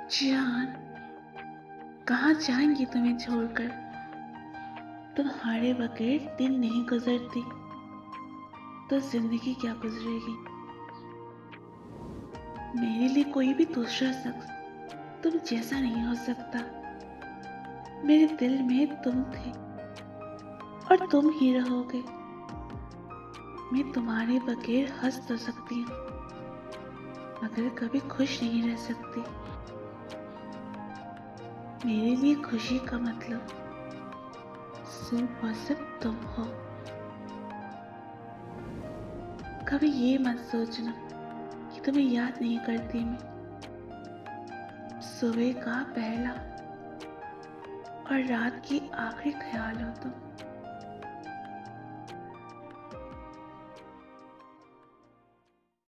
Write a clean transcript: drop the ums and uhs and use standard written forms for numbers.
जान, कहाँ जाएंगी तुम्हें छोड़कर? तुम्हारे बगैर दिन नहीं गुजरती तो जिंदगी क्या गुजरेगी? मेरे लिए कोई भी दूसरा शख्स तुम जैसा नहीं हो सकता। मेरे दिल में तुम थे और तुम ही रहोगे। मैं तुम्हारे बगैर हंस तो सकती हूँ मगर कभी खुश नहीं रह सकती। मेरे लिए खुशी का मतलब सिर्फ और सिर्फ तुम हो। कभी ये मत सोचना कि तुम्हें याद नहीं करती मैं। सुबह का पहला और रात की आखिरी ख्याल हो तुम।